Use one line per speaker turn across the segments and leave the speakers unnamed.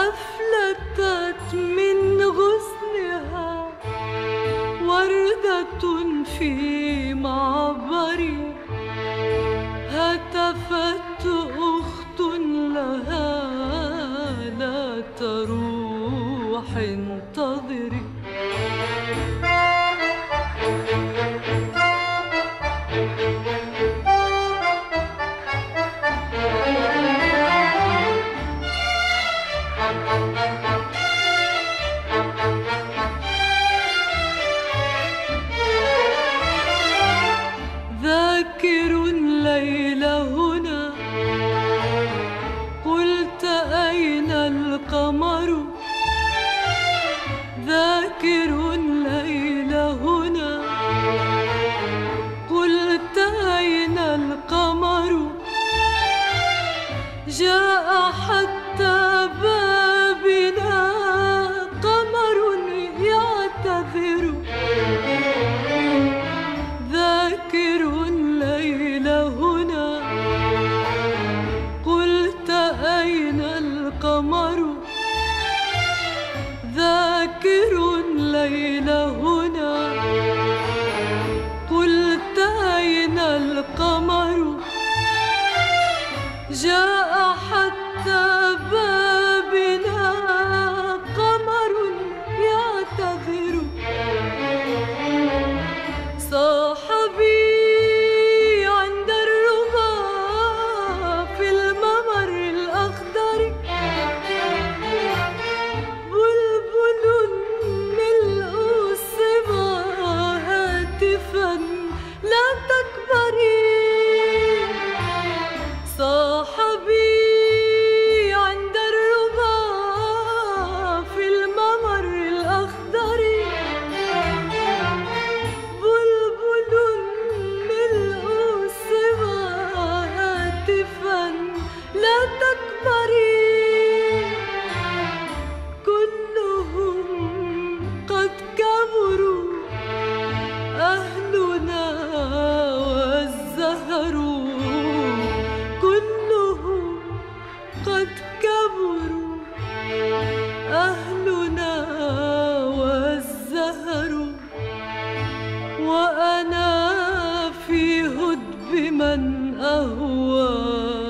أفلتت من غصنها وردة في معبري، هتفت أخت لها لا تروح انتظري. ذاكر الليل هنا، قلت أين القمر؟ ذاكر الليل هنا، قلت أين القمر؟ جاء حتى بابنا قمر يعتذر. ذاكر الليل هنا، قلت أين القمر؟ ذاكر الليل هنا، قلت أين القمر؟ جاء حتى بابنا قمر يعتذر. صاحبي عند الربا في الممر الأخضر، بلبل ملء الصبا هاتفا لا تكبري. صاحبي عند الربا في الممر الأخضر، بلبل ملء الصبا هاتفا لا تكبري. كلهم قد كبروا أهلنا والزهر، كلهم قد كبروا أهلنا والزهر، وأنا في هدب من أهوى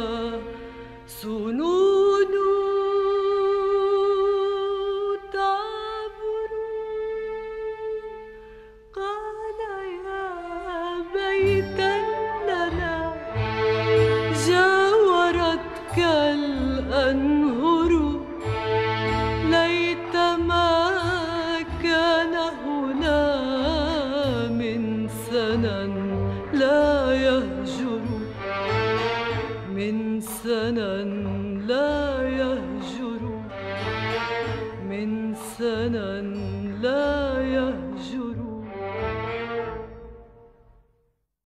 سنون تعبر. قال يا بيتا لنا جاورتك الأنهر، ليت ما كان هنا من سنا لا يهجر، من سنا لا يهجر، من سنا